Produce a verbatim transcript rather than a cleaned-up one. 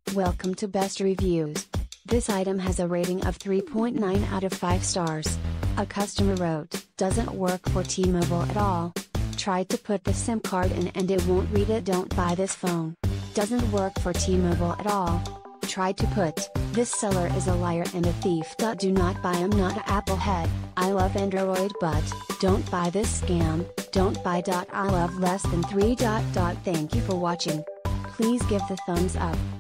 Welcome to Best Reviews. This item has a rating of three point nine out of five stars. A customer wrote, "Doesn't work for T-Mobile at all. Tried to put the SIM card in and it won't read it. Don't buy this phone. Doesn't work for T-Mobile at all. Tried to put, this seller is a liar and a thief. Do not buy. I'm not a Apple head. I love Android but, don't buy this scam. Don't buy. I love less than three. Thank you for watching. Please give the thumbs up.